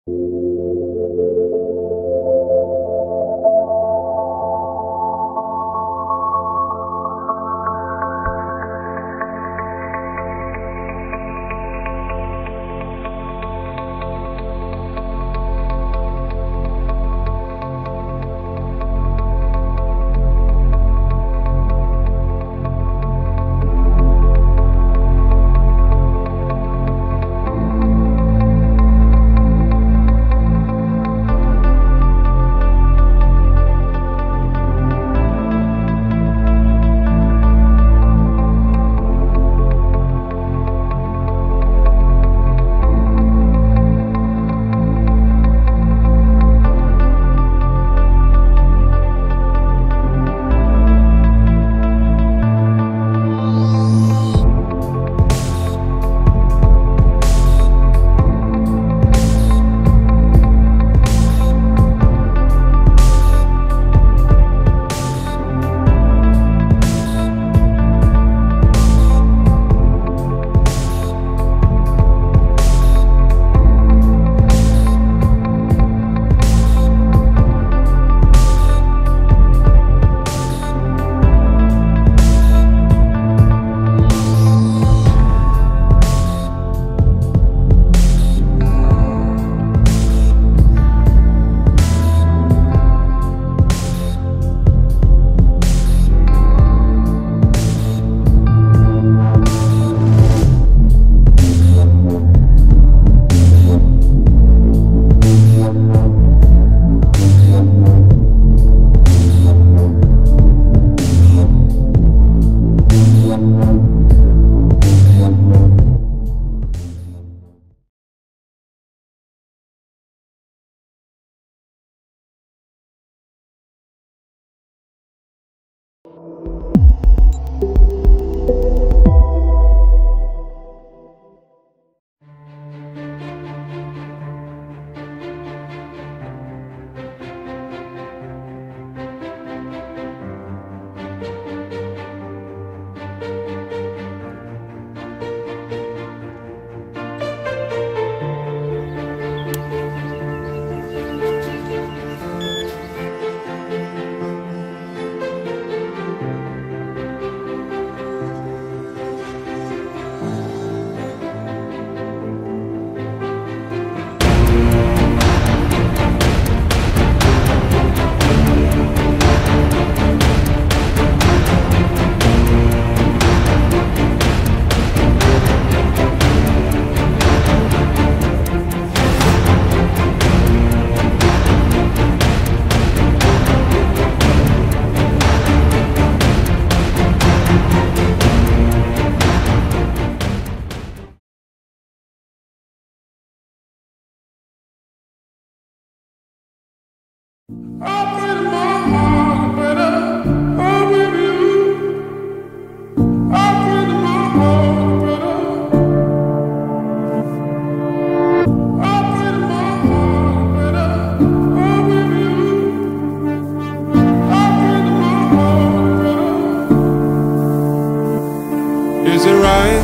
Is it right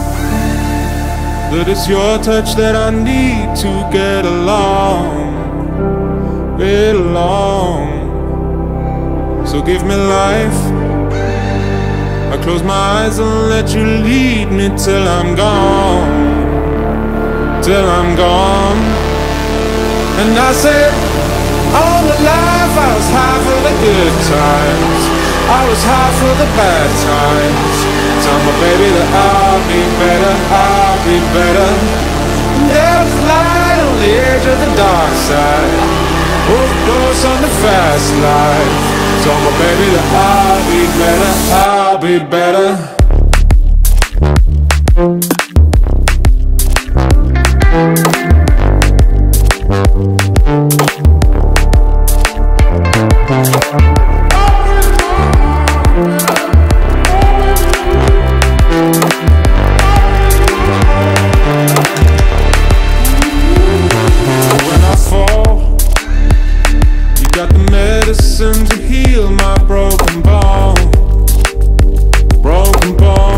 that it's your touch that I need to get along, get along? So give me life. I close my eyes and let you lead me till I'm gone, till I'm gone. And I said, all my life I was high for the good times, I was high for the bad times. Tell my baby that I'll be better, I'll be better. There's light on the edge of the dark side, overdose on the fast life. Tell my baby that I'll be better, I'll be better. To heal my broken bones, broken bones.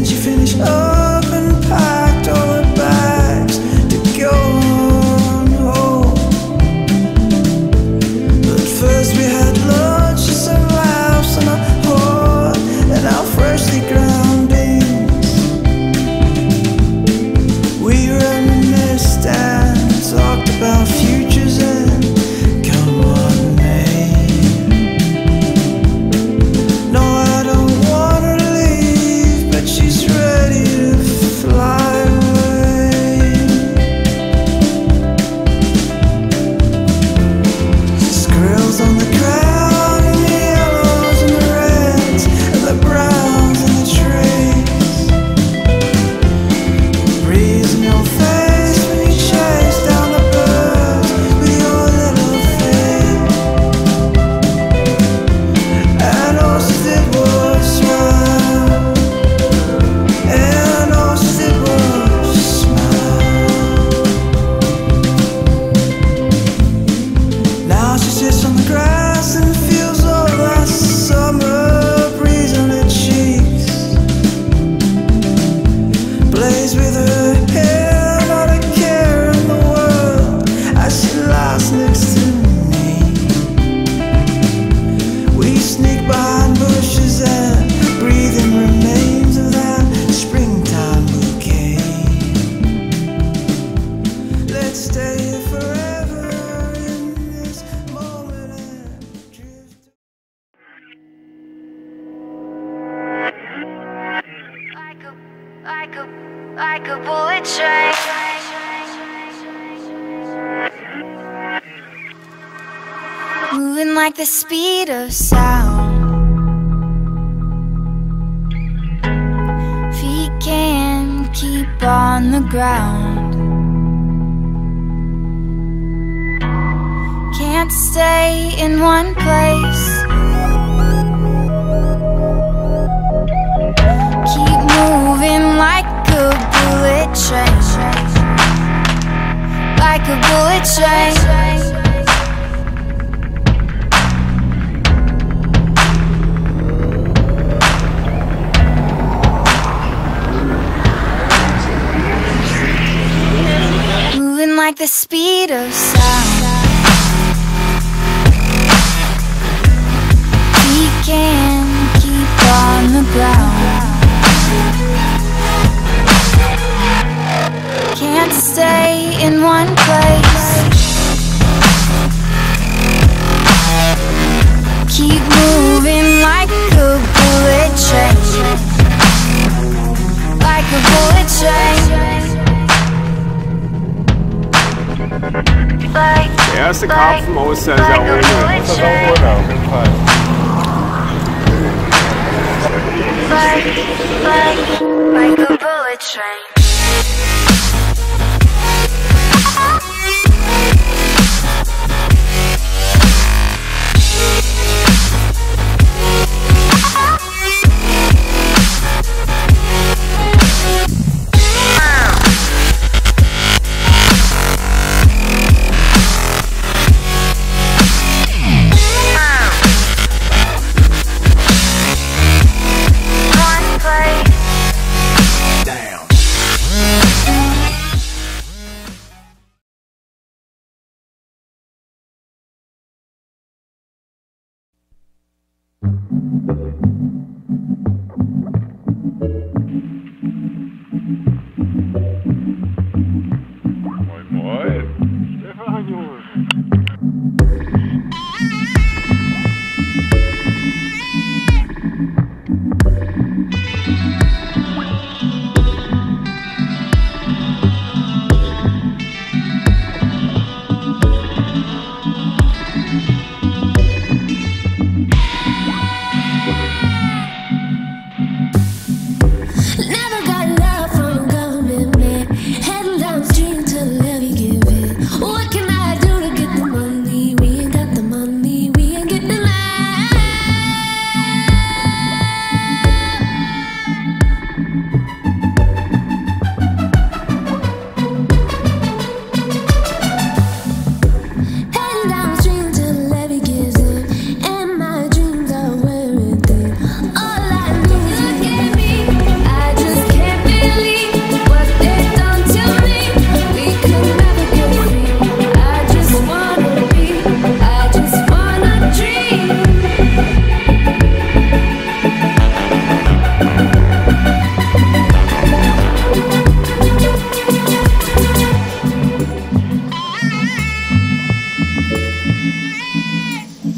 she finished up and packed all her bags to go on home. But first we had lunch and some laughs on our horn and our freshly ground beans. We reminisced and talked about futures and come on, May. No, I don't want her to leave, but she's ready to fly away. Squirrels on the ground and the yellows and the reds and the browns and the trees. Breeze in your face when you chase down the birds with your little feet. And all she did was smile. And all she did was smile. Now she sits on the grass and feels all that summer breeze on her cheeks. Plays with her hair, not a care in the world, as she lies next to me. We sneak behind bushes and breathe in remains of that springtime bouquet. Let's stay here forever in this moment and drift. Like a bullet train, moving like the speed of sound. Feet can't keep on the ground, can't stay in one place. Keep moving like a bullet train, like a bullet train. Moving like the speed of sound. We can't keep on the ground, can't stay in one place. Keep moving like a bullet train, like a bullet train. Der erste Karpfen aus der Saune. Like a bullet train. One place. Moin, moin. Stefan, Junge.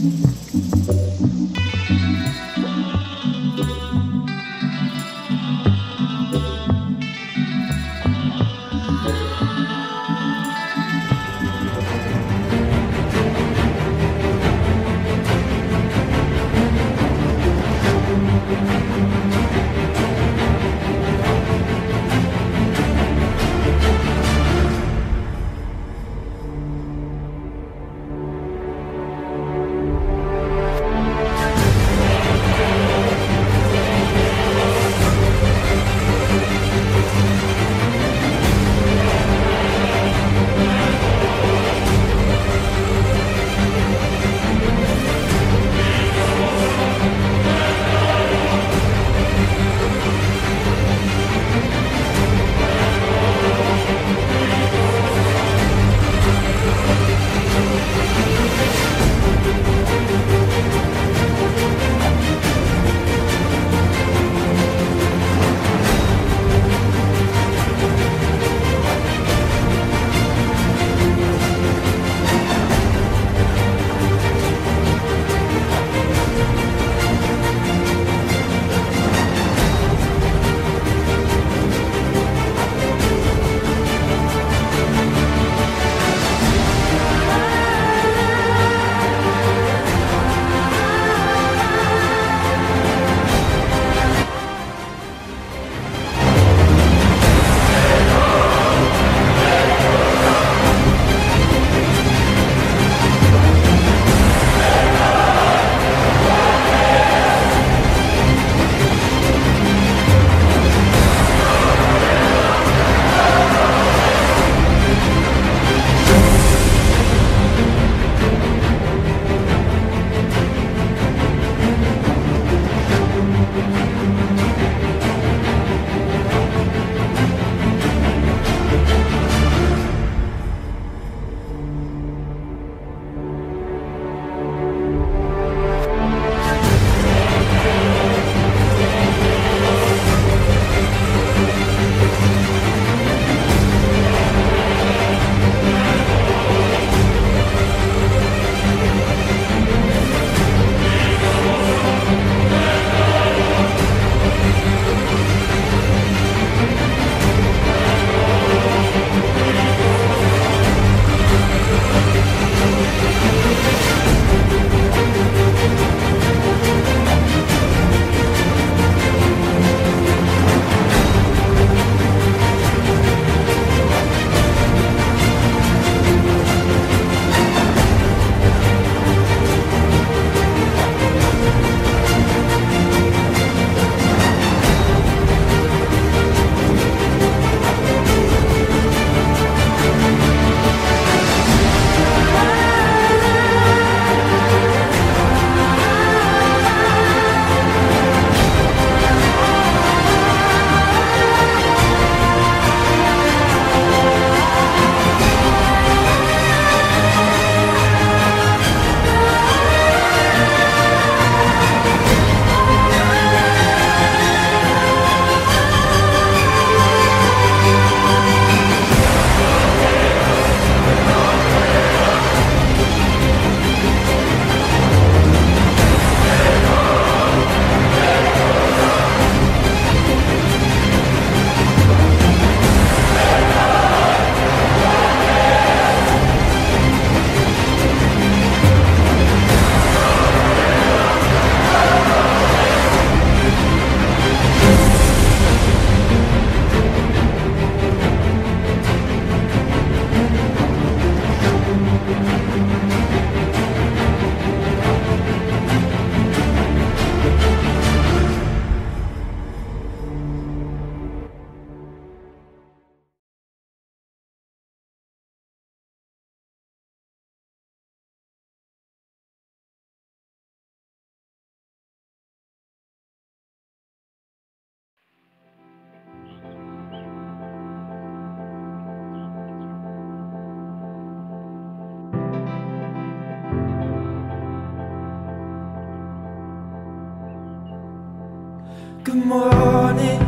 Good morning.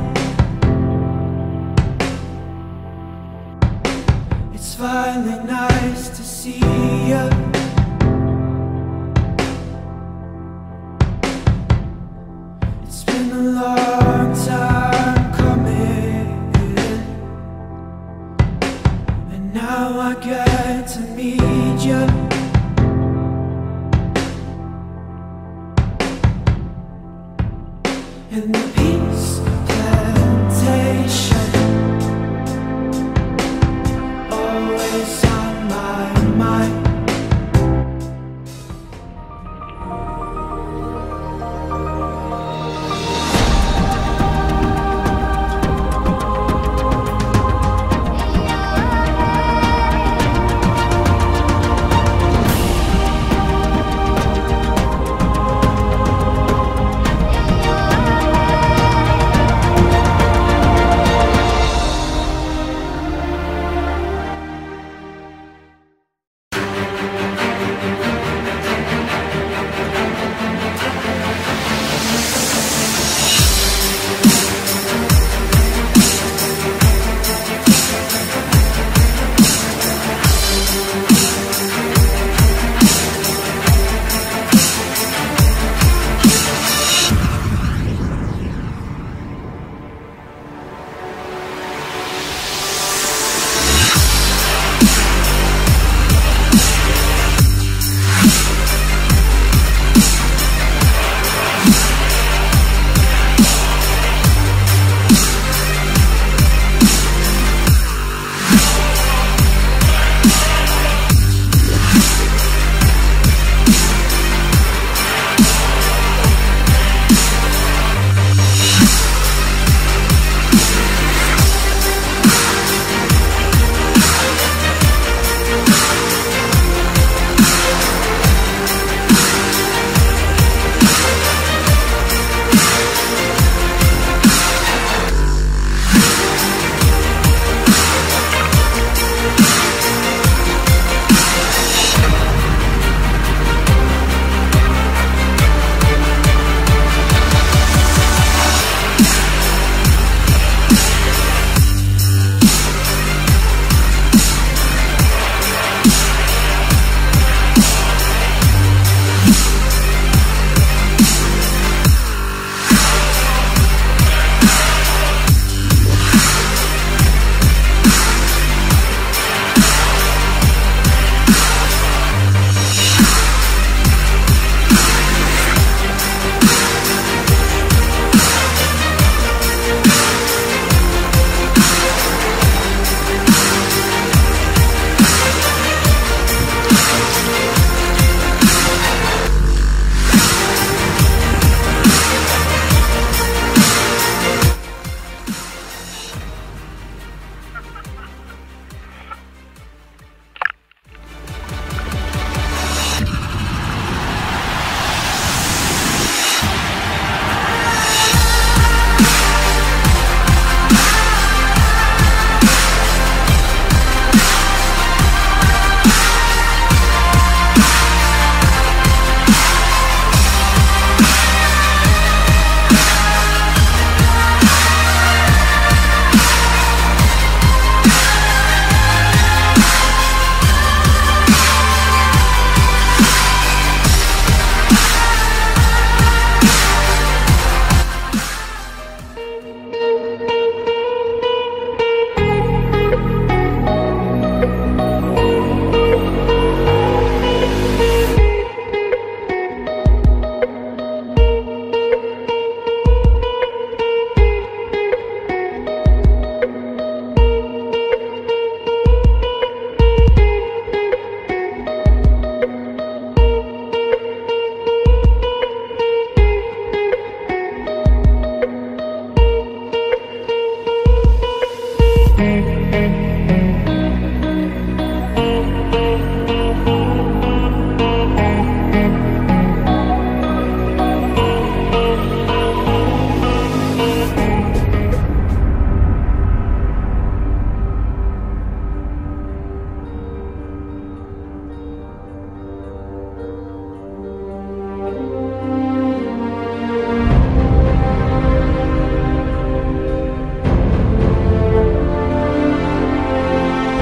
It's finally nice to see you. in the peace plantation, always on my mind.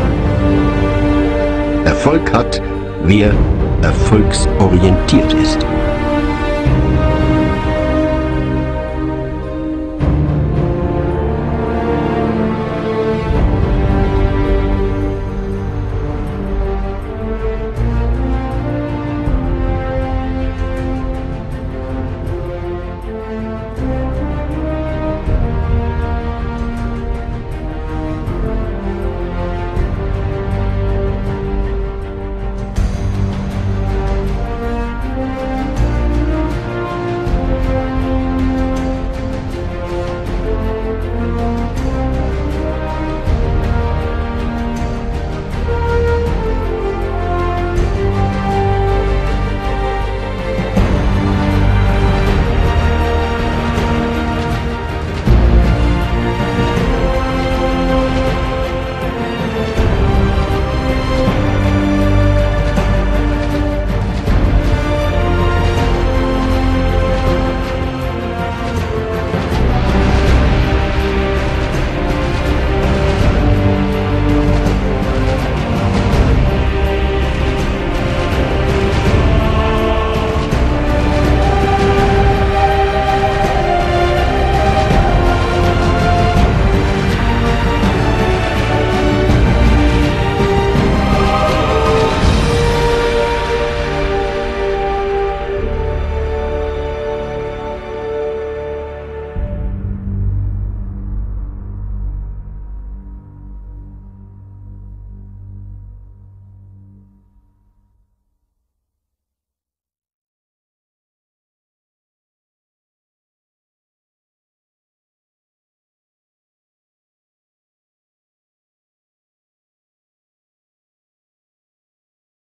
Erfolg hat, wer erfolgsorientiert ist.